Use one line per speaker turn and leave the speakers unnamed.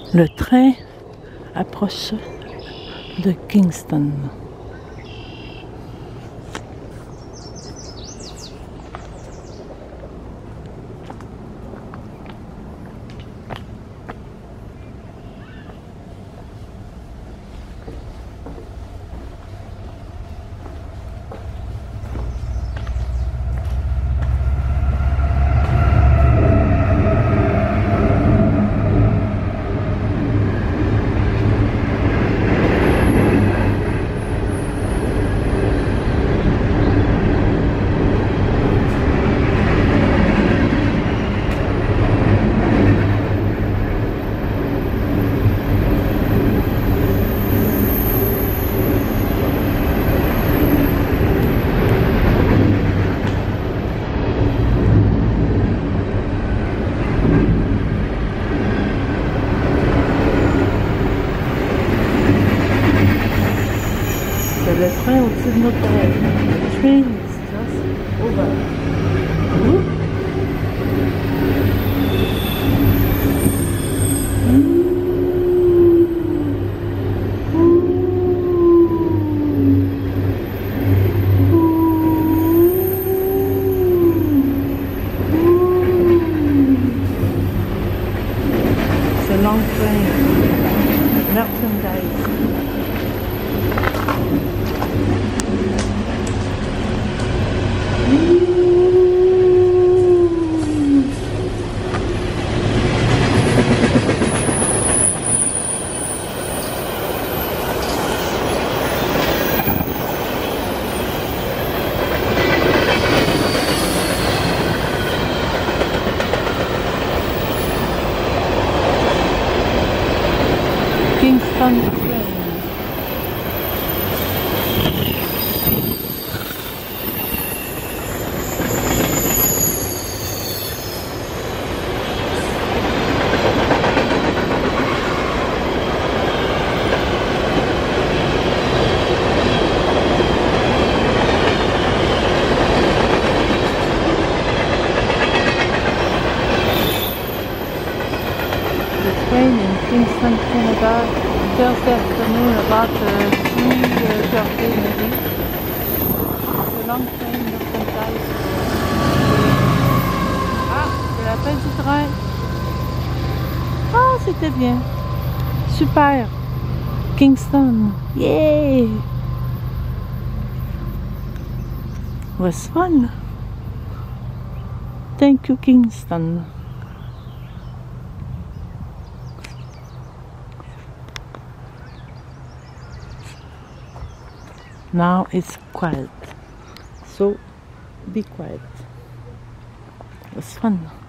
Le train approche de Kingston. C'est le train au-dessus de notre tête. The train is just over. It's a long train. Merchandise. Kingston train. The train in Kingston, Canada, Thursday afternoon about 3:30 maybe. It's a long train, merchandise. Ah, c'est la fin du train. Ah, c'était bien. Super. Kingston. Yay! It was fun. Thank you, Kingston. Now it's quiet, so be quiet. It was fun.